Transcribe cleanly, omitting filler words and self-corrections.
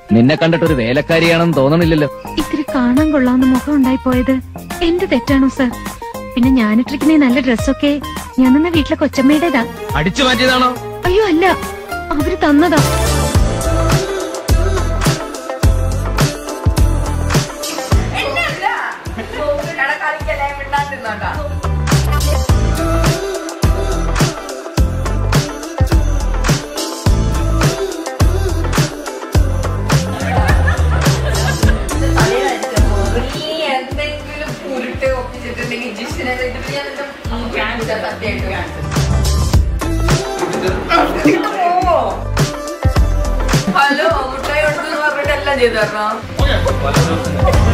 നിന്നെ കണ്ടിട്ടൊരു വേലക്കാരിയാണെന്ന് തോന്നണില്ലല്ലോ. ഇത്തിരി കാണാൻ കൊള്ളാവുന്ന മുഖം ഉണ്ടായി പോയത് എന്റെ തെറ്റാണോ സർ? പിന്നെ ഞാനിട്ടിരിക്കുന്ന നല്ല ഡ്രസ്സൊക്കെ ഞാൻ നിന്ന വീട്ടിലെ കൊച്ചമ്മയുടേതാ. അടിച്ചു മാറ്റിയതാണോ? അയ്യോ അല്ല, അവര് തന്നതാ. ഹലോ മുട്ടായി കൊടുത്തു പറഞ്ഞിട്ട് എല്ലാം ചെയ്തു തരണോ?